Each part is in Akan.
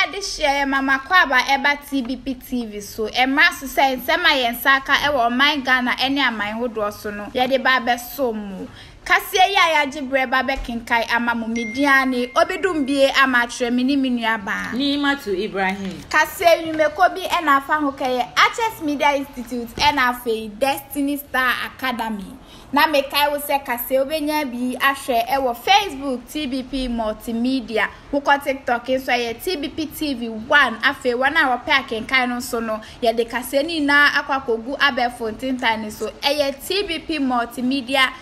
de share mama kwaba eba TBP TV so emra so say nsema yensaka ewo oman Ghana ene aman hodo so no ye de ba be so mu kase ya gibre ba be kinkai ama mu mediane obedum bie ama tre mini minuaba ni matu Ibrahim kase nyumeko bi ena afa ho kaye Access Media Institute ena afa Destiny Star Academy na mekai wo se kase obenya bi ahwe ewo Facebook TBP Multimedia wo ko TikTok so ye TBP TV 1 afa wana wo pe akenkai no so no ye de kase ni na akwakogu abefo tintane so eye TBP Multimedia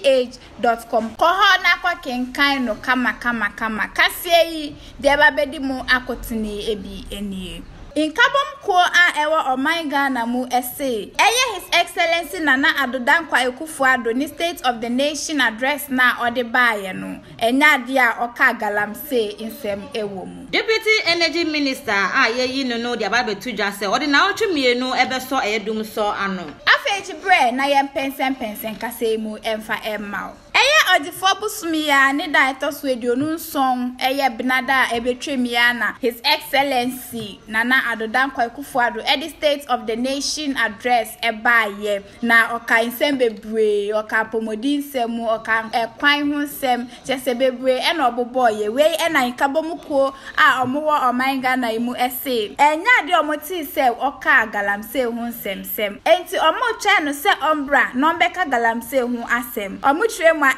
gh.com koho na kwa kenkai no kama kase yi de ba bedi mu akotene ebi enie Inkabom ko a ewa oman Ghana mu ese His Excellency Nana Adodankwa Ekufuado ni State of the Nation address na ode baye no enya de a oka galamse insem ewo mu Deputy Energy Minister yeyi no de ababetu dwase ode na otwemienu ebeso eyedumso ano afechi bre na yem pensen kase mu emfa emma Odifo busumia ne da etoso eduonu nson benada ebetwemia na His Excellency Nana Adodankwa Ekufuado the State of the Nation address ebaye na oka nsem bebre oka pomodi nsem oka kwan ho nsem chese bebre na oboboye we na nkabomuko a omowo oman Ghana imu ese enya de omoti se oka galamse ho nsem enti omotwa no se ombra no mbeka galamse ho asem omutwire mu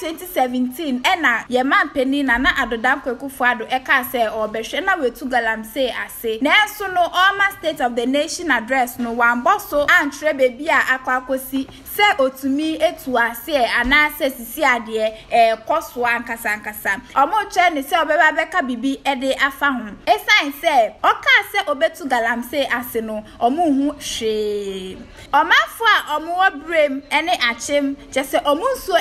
2017 ena yeman peni Nana Adodankwa Ekufuado eka se obehwe na wetu galamse ase na enso no Oma State of the Nation address no wamboso antre bebi a akwakosi se otumi etu ase anase sisi ade koso ankasa omo che ne se obeba beka bibi ede afa ho esan se oka se obetu galamse ase no omo hu hwe omafo a omo wobrem ene achem chese omo nso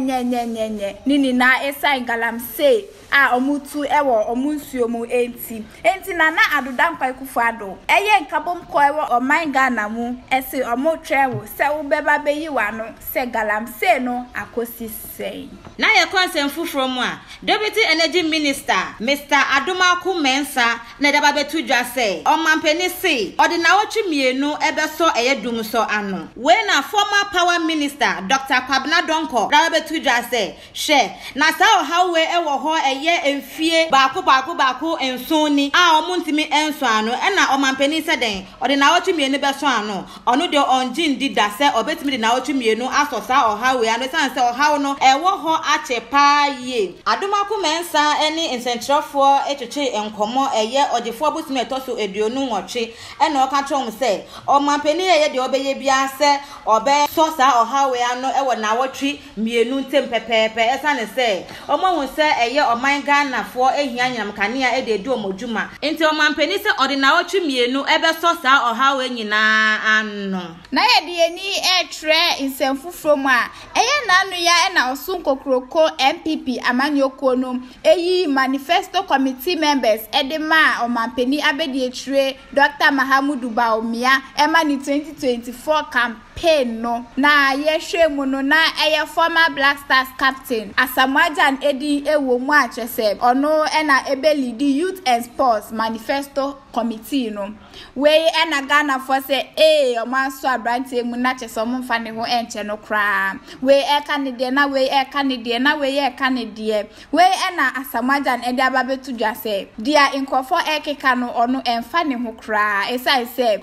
enye nini na esan galamse a omutu ewo omunsuo mu enti Nana Adodankwa Ekufuado nkabom ko ewo oman Ghana mu ese omotwewo se ubeba beyiwa no se galamse no akosi sei na ye konsem fufuro mu a Deputy Energy Minister Mr.Adumako Mensa na daba betu dwase omampeni se ode na otwemienu ebeso eyedumso ano we na former Power Minister Dr. Kwabena Donko daba betu dwase hwe na sa hawe ewo ho enfie baako ensoni a omuntimi enso ano na omampeni se den ode na otwemienu beso ano ono de onjin dida se obetimi de na otwemienu asosa ohawe ano san se ohaw no ewo ho achepa ye Adumako Mensa eni nsentrofo etwetwe enkomo odifo busime toso eduonu nwotwe na okatrom se omampeni de obeye bia se obe sosa ohawe ano ewo na wotwe mienu ntem pepepe esane se omohu se oman Ghana fo ehianyam kanea ededu omodwuma enti omampeni se ode na wotwe mienu ebe sosa ohawe nyina ano na ye de eni etre nsemfufuro mu a nanu ya na osunkokroko MPP amanyoko no manifesto committee members edema omampeni abedi etre Dr. Mahamudu Baumia ema ni 2024 campaign no na yehwe mu no na former Black Stars captain Asamoah-Gyan edi ewo mu a chese ono na lead youth and sports manifesto committee no we na Ghana for say omanso abrante mu na chese omfa ne ho enche no kra we Canada na we Canada na we Canada we na Asamoah-Gyan edi ababetu dwase dia inkofo ekeka no ono emfa ne ho kra esai se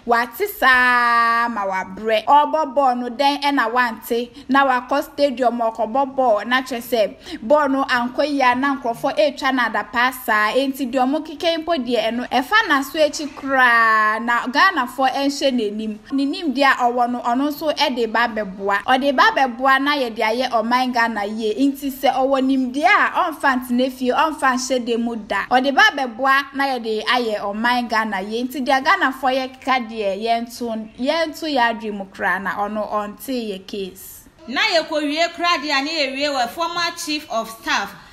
watisa ma wabre obobo no den na wante na wa stadium okobobo na chese ball no ankoya na nkrofo etwa na da pasa enti de omo kike mpo de eno efa na so echi kra na Ghana for enhye nenim dia owo no ono so ede ba beboa ode ba beboa na ye de aye oman Ghana ye enti se owo nim dia onfa ntnefie onfa nhye de mu da ode ba beboa na ye de aye oman Ghana ye enti dia Ghana for ye kika de yentu ya dream kra na ono onte ye case na yekowie krade ane ewie we former chief of staff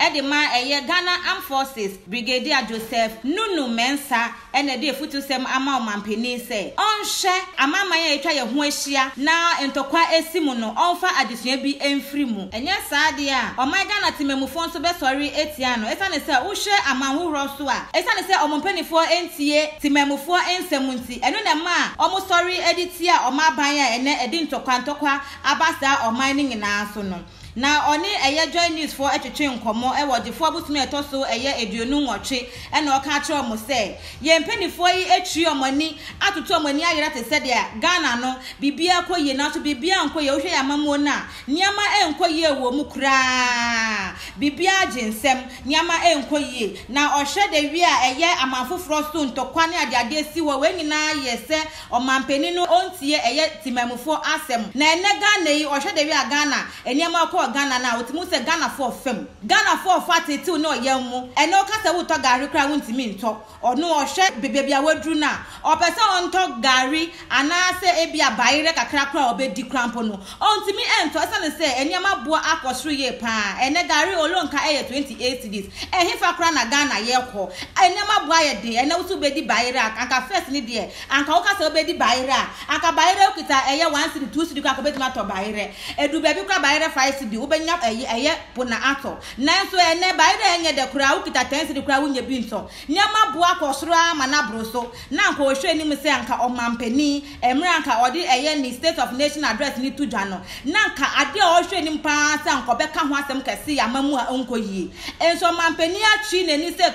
edema Ghana Armed Forces Brigadier Joseph Nunu Mensa ene de futusem ama omampeni se onhwe amama ya etwa ye ho ahia na entokwa esimu no onfa adesua bi emfiri mu enye saade a Ghana timemufo nso be sori etia no esane se wohwe amanhoro so a esane se omompenifo entie timemufo ensemunti eno na ma omosori editia omaban a ene edi ntokwa abasa ni nyina so no na oni join news for etwetwe nkomo wodefo abusumi etoso eduonu nwotwe ena oka kire omo se ye mpenifo yi etwi omani atoto omani ayera te se de Ghana no bibia koye na so bibia nkoye wohwe ya mamuo na niama enkoye wo mu kura bibia jinsem niama enkoye na ohwe de wi a amanfoforo so ntokwa ne ade si wo wenyina yese omampeni no ontie timamufo asem na ene Ghana yi ohwe de wi a Ghana eniama Ghana na otimu se Ghana for fem Ghana for fatiti no yemu ene o kasa wo to gari kra wontimi nto ono ohwe bebebia wadru na opese onto gari ana se ebia bayire kakra kra obedi krampo no ontimi ento asa ne se eniama bo akosru ye pa ene gari olonka 28 cedis ehifa kra na Ghana ye ko eniama bo ayede ene wo bedi bayire anka first ni de anka wo kasa obedi bayire anka bayire okita 1 cedi 2 cedi kwa ko betima to bayire edu bebi kra bayire 5 cedi ubenya pona ato nanso ene bayire enye de kura ukita 10 cedi kura wunye bi nso nyama bo akosro ama na broso na anka ohwe ni mse anka omampeni emre anka odi ni state of nation address ni tudwa no na anka ade ohwe ni mpa sa anka obeka ho asem kase ya mamu a onkoyi enso omampeni atwi neni se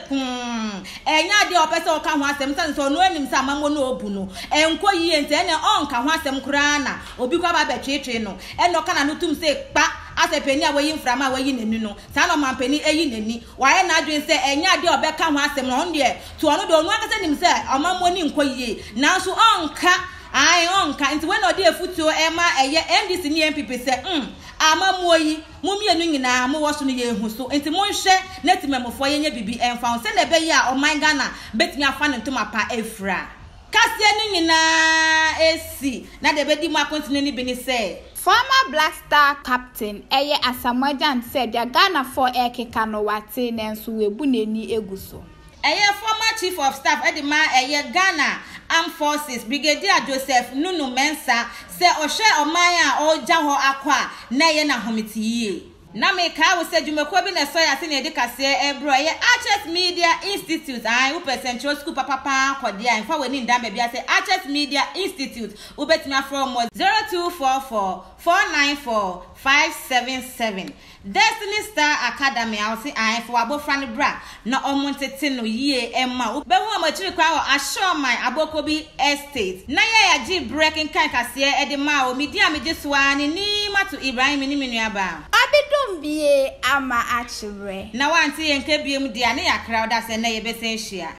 enya ade opese oka ho asem sa nso no anim sa mamu no obu no enkoyi ente ene onka ho asem kura na obi kwa ba betwetwe no eno kana no tum se pa ase peni a wayi mframa a wayi nenu no sa no mampeni eyi neni waye na adwen se enya ade obeka ho asem no on de to ono de onu akase nim se omammo ni nkoyi nanso onka onka nti when odi efutuo ema NDC ni MPP se amammo yi mumienu nyina mo woso no ye hu so nti monhwe na timemofo ye nya bibi emfa se na be ye a oman Ghana betimi afa ne ntoma pa efra kasie ni nyina esi na de bedi mu akontinu ni bi ni se former Black Star captain A.Gyan said the Ghana for ekeka no wate nenso webu neni eguso. Former chief of staff edema Ghana Armed Forces Brigadier Joseph Nunu Mensa say ohwe oman a oja ho akwa na na homitiye. Na me ka wo se dwumako bi na so ya se na edikase ebro Access Media Institute wo Central School papa kwode an fa wani ndam bia se Access Media Institute wo betima from 0244 494 577 Destiny Star Academy I say I for abofra ne bra na omontete no yie emma wo be hu amachiri kwa wo Ashoman Abokobi Estate na ya ji breaking kan kase edema o media mejesoa ni matu Ibrahim ni menuaba abidum bie ama achire na wanti yenke biem dia ne yakra oda se na ye besen hia